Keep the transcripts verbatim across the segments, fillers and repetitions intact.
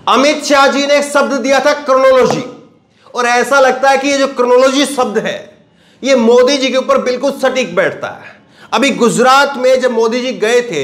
अमित शाह जी ने एक शब्द दिया था क्रोनोलॉजी, और ऐसा लगता है कि ये जो क्रोनोलॉजी शब्द है ये मोदी जी के ऊपर बिल्कुल सटीक बैठता है। अभी गुजरात में जब मोदी जी गए थे,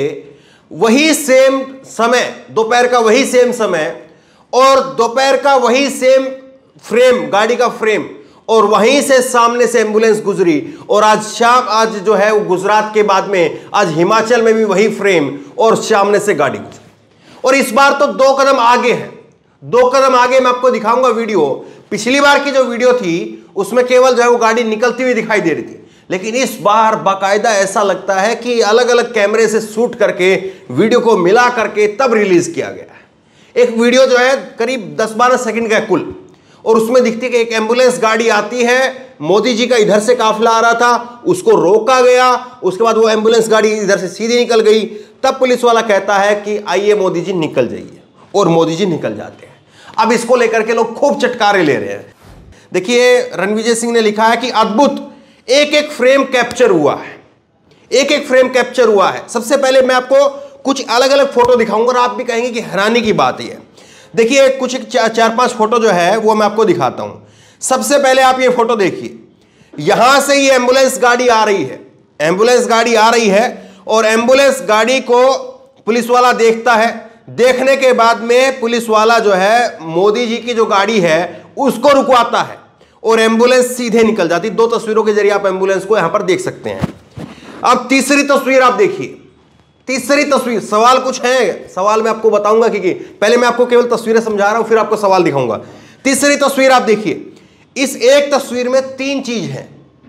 वही सेम समय, दोपहर का वही सेम समय और दोपहर का वही सेम फ्रेम, गाड़ी का फ्रेम, और वहीं से सामने से एम्बुलेंस गुजरी। और आज शाम, आज जो है वो गुजरात के बाद में आज हिमाचल में भी वही फ्रेम और सामने से गाड़ी गुजरी। और इस बार तो दो कदम आगे है, दो कदम आगे। मैं आपको दिखाऊंगा वीडियो। पिछली बार की जो वीडियो थी उसमें केवल जो है वो गाड़ी निकलती हुई दिखाई दे रही थी, लेकिन इस बार बाकायदा ऐसा लगता है कि अलग अलग कैमरे से शूट करके वीडियो को मिला करके तब रिलीज किया गया है। एक वीडियो जो है करीब दस बारह सेकंड का है कुल, और उसमें दिखती है कि एक एम्बुलेंस गाड़ी आती है, मोदी जी का इधर से काफिला आ रहा था, उसको रोका गया, उसके बाद वो एम्बुलेंस गाड़ी इधर से सीधी निकल गई। तब पुलिस वाला कहता है कि आइए मोदी जी निकल जाइए, और मोदी जी निकल जाते हैं। अब इसको लेकर के लोग खूब चटकारे ले रहे हैं। देखिए, रणविजय सिंह ने लिखा है कि अद्भुत, एक एक फ्रेम कैप्चर हुआ है, एक एक फ्रेम कैप्चर हुआ है। सबसे पहले मैं आपको कुछ अलग अलग फोटो दिखाऊंगा और आप भी कहेंगे कि हैरानी की बात है। देखिए, कुछ चार, चार पांच फोटो जो है वो मैं आपको दिखाता हूं। सबसे पहले आप ये फोटो देखिए, यहां से ये एम्बुलेंस गाड़ी आ रही है, एम्बुलेंस गाड़ी आ रही है, और एम्बुलेंस गाड़ी को पुलिस वाला देखता है। देखने के बाद में पुलिस वाला जो है मोदी जी की जो गाड़ी है उसको रुकवाता है, और एम्बुलेंस सीधे निकल जाती। दो तस्वीरों के जरिए आप एम्बुलेंस को यहां पर देख सकते हैं। अब तीसरी तस्वीर आप देखिए, तीसरी तस्वीर। सवाल कुछ है, सवाल मैं आपको बताऊंगा, क्योंकि पहले मैं आपको केवल तस्वीरें समझा रहा हूं, फिर आपको सवाल दिखाऊंगा। तीसरी तस्वीर आप देखिए, इस एक तस्वीर में तीन चीज है।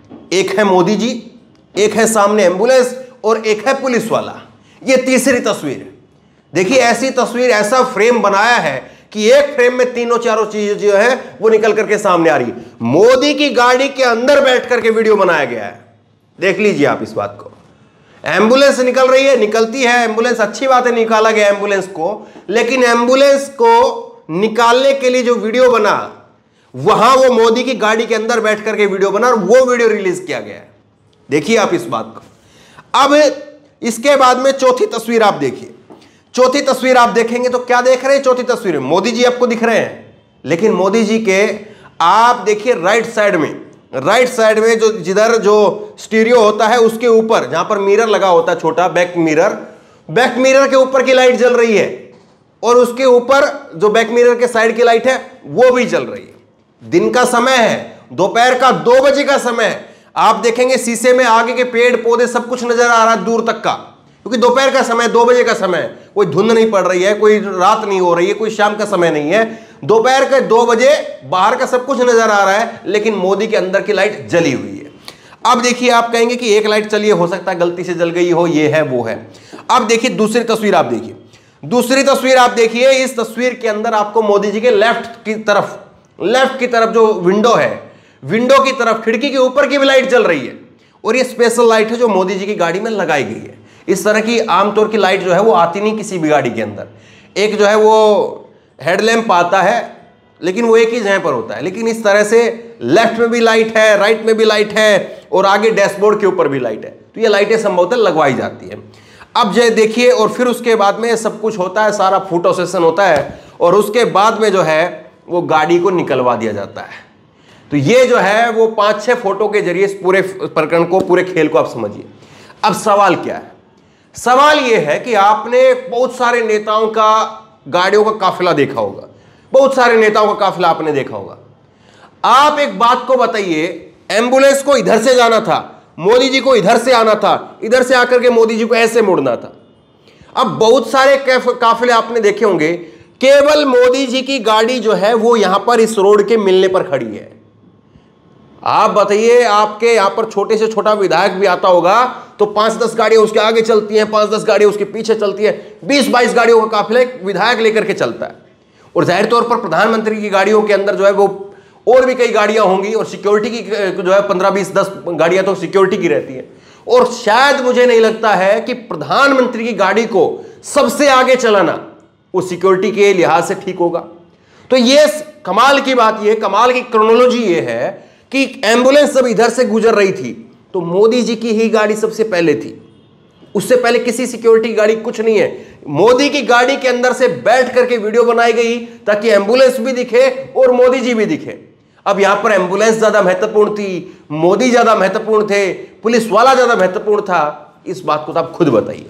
एक है मोदी जी, एक है सामने एम्बुलेंस, और एक है पुलिस वाला। ये तीसरी तस्वीर है। देखिए, ऐसी तस्वीर, ऐसा फ्रेम बनाया है कि एक फ्रेम में तीनों चारों चीजें जो है वो निकल करके सामने आ रही है। मोदी की गाड़ी के अंदर बैठ करके वीडियो बनाया गया है। देख लीजिए आप इस बात को। एम्बुलेंस निकल रही है, निकलती है एम्बुलेंस, अच्छी बात है निकाला गया एम्बुलेंस को, लेकिन एम्बुलेंस को निकालने के लिए जो वीडियो बना, वहां वो मोदी की गाड़ी के अंदर बैठ करके वीडियो बना, और वो वीडियो रिलीज किया गया है। देखिए आप इस बात को। अब इसके बाद में चौथी तस्वीर आप देखिए। चौथी तस्वीर आप देखेंगे तो क्या देख रहे हैं? चौथी तस्वीर में मोदी जी आपको दिख रहे हैं, लेकिन मोदी जी के आप देखिए राइट साइड में, राइट साइड में जो जिधर जो स्टीरियो होता है उसके ऊपर, जहां पर मिरर लगा होता है, छोटा बैक मिरर, बैक मिरर के ऊपर की लाइट जल रही है, और उसके ऊपर जो बैक मिरर के साइड की लाइट है वो भी जल रही है। दिन का समय है, दोपहर का दो बजे का समय है। आप देखेंगे शीशे में आगे के पेड़ पौधे सब कुछ नजर आ रहा है दूर तक का, क्योंकि दोपहर का समय, दो बजे का समय, कोई धुंध नहीं पड़ रही है, कोई रात नहीं हो रही है, कोई शाम का समय नहीं है। दोपहर के दो बजे बाहर का सब कुछ नजर आ रहा है, लेकिन मोदी के अंदर की लाइट जली हुई है। अब देखिए, आप कहेंगे कि एक लाइट चलिए, हो सकता है गलती से जल गई हो, ये है वो है। अब देखिए दूसरी तस्वीर आप देखिए, दूसरी तस्वीर आप देखिए। इस तस्वीर के अंदर आपको मोदी जी के लेफ्ट की तरफ, लेफ्ट की तरफ जो विंडो है, विंडो की तरफ, खिड़की के ऊपर की भी लाइट जल रही है, और ये स्पेशल लाइट है जो मोदी जी की गाड़ी में लगाई गई है। इस तरह की आमतौर की लाइट जो है वो आती नहीं किसी भी गाड़ी के अंदर। एक जो है वो हेडलैम्प आता है, लेकिन वो एक ही जगह पर होता है, लेकिन इस तरह से लेफ्ट में भी लाइट है, राइट में भी लाइट है, और आगे डैशबोर्ड के ऊपर भी लाइट है। तो ये लाइटें संभवतः लगवाई जाती है। अब जो देखिए, और फिर उसके बाद में सब कुछ होता है, सारा फोटो सेशन होता है, और उसके बाद में जो है वो गाड़ी को निकलवा दिया जाता है। तो ये जो है वो पांच छह फोटो के जरिए इस पूरे प्रकरण को, पूरे खेल को आप समझिए। अब सवाल क्या है? सवाल यह है कि आपने बहुत सारे नेताओं का गाड़ियों का काफिला देखा होगा, बहुत सारे नेताओं का काफिला आपने देखा होगा। आप एक बात को बताइए, एम्बुलेंस को इधर से जाना था, मोदी जी को इधर से आना था, इधर से आकर के मोदी जी को ऐसे मुड़ना था। अब बहुत सारे काफिले आपने देखे होंगे, केवल मोदी जी की गाड़ी जो है वो यहां पर इस रोड के मिलने पर खड़ी है। आप बताइए, आपके यहां पर छोटे से छोटा विधायक भी आता होगा तो पांच दस गाड़ियां उसके आगे चलती हैं, पांच दस गाड़ियां उसके पीछे चलती है, बीस बाईस गाड़ियों का काफिला विधायक लेकर के चलता है। और जाहिर तौर पर प्रधानमंत्री की गाड़ियों के अंदर जो है वो और भी कई गाड़ियां होंगी, और सिक्योरिटी की जो है पंद्रह बीस दस गाड़ियां तो सिक्योरिटी की रहती है। और शायद मुझे नहीं लगता है कि प्रधानमंत्री की गाड़ी को सबसे आगे चलाना वो सिक्योरिटी के लिहाज से ठीक होगा। तो ये कमाल की बात, ये कमाल की क्रोनोलॉजी ये है कि एम्बुलेंस जब इधर से गुजर रही थी तो मोदी जी की ही गाड़ी सबसे पहले थी, उससे पहले किसी सिक्योरिटी की गाड़ी कुछ नहीं है। मोदी की गाड़ी के अंदर से बैठ करके वीडियो बनाई गई ताकि एम्बुलेंस भी दिखे और मोदी जी भी दिखे। अब यहां पर एम्बुलेंस ज्यादा महत्वपूर्ण थी, मोदी ज्यादा महत्वपूर्ण थे, पुलिस वाला ज्यादा महत्वपूर्ण था, इस बात को तो आप खुद बताइए।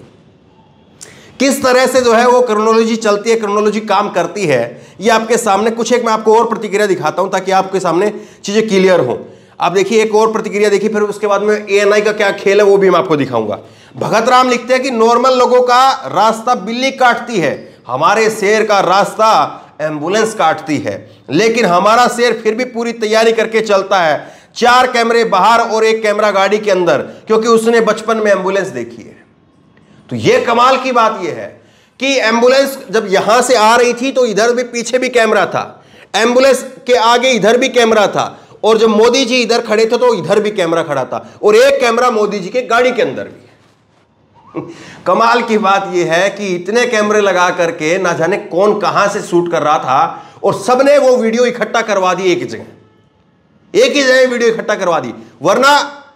किस तरह से जो है वो क्रोनोलॉजी चलती है, क्रोनोलॉजी काम करती है, ये आपके सामने कुछ एक मैं आपको और प्रतिक्रिया दिखाता हूं ताकि आपके सामने चीजें क्लियर हो। आप देखिए एक और प्रतिक्रिया देखिए, फिर उसके बाद में एएनआई का क्या खेल है वो भी मैं आपको दिखाऊंगा। भगत राम लिखते हैं कि नॉर्मल लोगों का रास्ता बिल्ली काटती है, हमारे शेर का रास्ता एम्बुलेंस काटती है, लेकिन हमारा शेर फिर भी पूरी तैयारी करके चलता है, चार कैमरे बाहर और एक कैमरा गाड़ी के अंदर, क्योंकि उसने बचपन में एम्बुलेंस देखी है। तो यह कमाल की बात यह है कि एम्बुलेंस जब यहां से आ रही थी तो इधर भी पीछे भी कैमरा था, एम्बुलेंस के आगे इधर भी कैमरा था, और जब मोदी जी इधर खड़े थे तो इधर भी कैमरा खड़ा था, और एक कैमरा मोदी जी के गाड़ी के अंदर भी। कमाल की बात यह है कि इतने कैमरे लगा करके ना जाने कौन कहां से शूट कर रहा था, और सबने वो वीडियो इकट्ठा करवा दी एक ही जगह, एक ही जगह वीडियो इकट्ठा करवा दी। वरना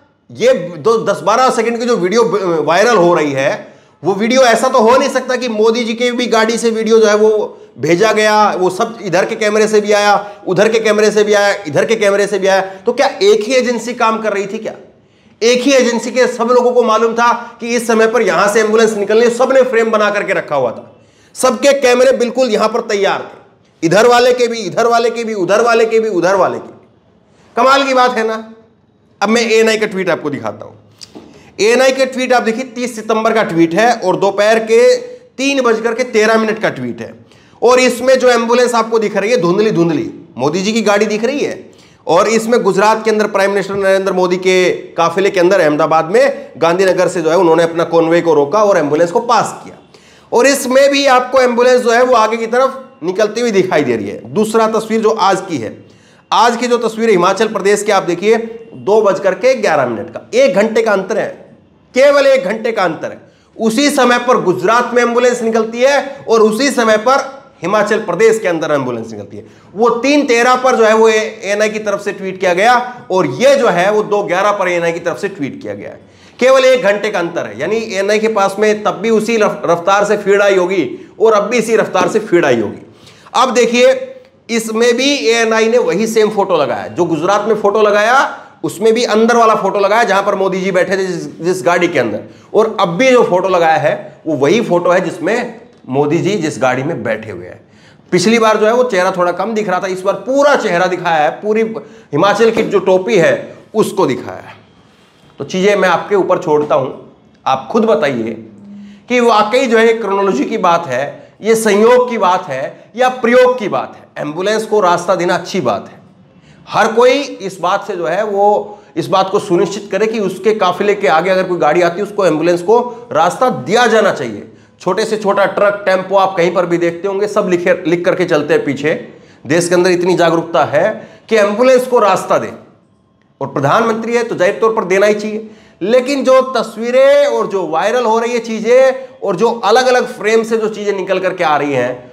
ये दो दस बारह सेकंड की जो वीडियो वायरल हो रही है, वो वीडियो ऐसा तो हो नहीं सकता कि मोदी जी की भी गाड़ी से वीडियो जो है वो भेजा गया, वो सब इधर के कैमरे से भी आया, उधर के कैमरे से भी आया, इधर के कैमरे से भी आया। तो क्या एक ही एजेंसी काम कर रही थी? क्या एक ही एजेंसी के सब लोगों को मालूम था कि इस समय पर यहां से एम्बुलेंस निकलनी? सबने फ्रेम बना करके रखा हुआ था, सबके कैमरे बिल्कुल यहां पर तैयार थे, इधर वाले के भी, इधर वाले के भी, उधर वाले के भी, उधर वाले के भी। कमाल की बात है ना। अब मैं एएनआई का ट्वीट आपको दिखाता हूं। एएनआई के ट्वीट आप देखिए, तीस सितंबर का ट्वीट है और दोपहर के तीन बजकर के तेरह मिनट का ट्वीट है, और इसमें जो एम्बुलेंस आपको दिख रही है धुंधली धुंधली मोदी जी की गाड़ी दिख रही है, और इसमें गुजरात के अंदर प्राइम मिनिस्टर नरेंद्र मोदी के काफिले के अंदर अहमदाबाद में गांधीनगर से जो है उन्होंने अपना कॉन्वे को रोका और एम्बुलेंस को पास किया, और इसमें भी आपको एम्बुलेंस जो है वो आगे की तरफ निकलती हुई दिखाई दे रही है। दूसरा तस्वीर जो आज की है, आज की जो तस्वीर हिमाचल प्रदेश की आप देखिए, दो बजकर के ग्यारह मिनट का, एक घंटे का अंतर है, केवल एक घंटे का अंतर है। उसी समय पर गुजरात में एम्बुलेंस निकलती है और उसी समय पर हिमाचल प्रदेश के अंदर एम्बुलेंस निकलती है। वो तीन तेरह पर जो है वो एएनआई की तरफ से ट्वीट किया गया, और ये जो है वो दो ग्यारह पर एएनआई की तरफ से ट्वीट किया गया है। केवल एक घंटे का अंतर है, यानी एएनआई के पास में तब भी उसी रफ्तार से फीड आई होगी और अब भी इसी रफ्तार से फीड आई होगी। अब देखिए इसमें भी एएनआई ने वही सेम फोटो लगाया, जो गुजरात में फोटो लगाया उसमें भी अंदर वाला फोटो लगाया जहां पर मोदी जी बैठे थे जिस, जिस गाड़ी के अंदर, और अब भी जो फोटो लगाया है वो वही फोटो है जिसमें मोदी जी जिस गाड़ी में बैठे हुए हैं। पिछली बार जो है वो चेहरा थोड़ा कम दिख रहा था, इस बार पूरा चेहरा दिखाया है, पूरी हिमाचल की जो टोपी है उसको दिखाया है। तो चीजें मैं आपके ऊपर छोड़ता हूं, आप खुद बताइए कि वाकई जो है क्रोनोलॉजी की बात है, ये संयोग की बात है या प्रयोग की बात है। एम्बुलेंस को रास्ता देना अच्छी बात है, हर कोई इस बात से जो है वो इस बात को सुनिश्चित करे कि उसके काफिले के आगे अगर कोई गाड़ी आती है उसको एम्बुलेंस को रास्ता दिया जाना चाहिए। छोटे से छोटा ट्रक, टेम्पो आप कहीं पर भी देखते होंगे, सब लिखे लिख करके चलते हैं पीछे। देश के अंदर इतनी जागरूकता है कि एम्बुलेंस को रास्ता दें, और प्रधानमंत्री है तो जाहिर तौर पर देना ही चाहिए। लेकिन जो तस्वीरें और जो वायरल हो रही है चीजें और जो अलग अलग फ्रेम से जो चीजें निकल करके आ रही हैं,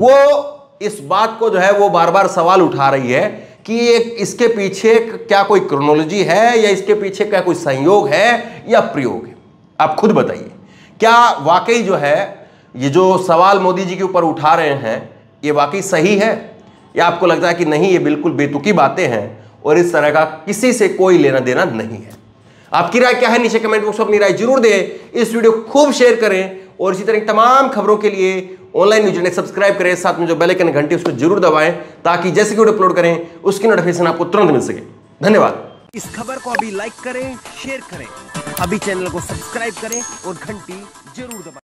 वो इस बात को जो है वो बार बार सवाल उठा रही है कि एक इसके पीछे क्या कोई क्रोनोलॉजी है या इसके पीछे क्या कोई संयोग है या प्रयोग है। आप खुद बताइए, क्या वाकई जो है ये जो सवाल मोदी जी के ऊपर उठा रहे हैं ये वाकई सही है, या आपको लगता है कि नहीं ये बिल्कुल बेतुकी बातें हैं और इस तरह का किसी से कोई लेना देना नहीं है। आपकी राय क्या है नीचे कमेंट बॉक्स में अपनी राय जरूर दें। इस वीडियो को खूब शेयर करें और इसी तरह की तमाम खबरों के लिए ऑनलाइन न्यूज़ नेट सब्सक्राइब करें, साथ में जो बेल आइकन घंटी उसको जरूर दबाएं ताकि जैसे कि वीडियो अपलोड करें उसकी नोटिफिकेशन आपको तुरंत मिल सके। धन्यवाद। इस खबर को अभी लाइक करें, शेयर करें, अभी चैनल को सब्सक्राइब करें और घंटी जरूर दबाएं।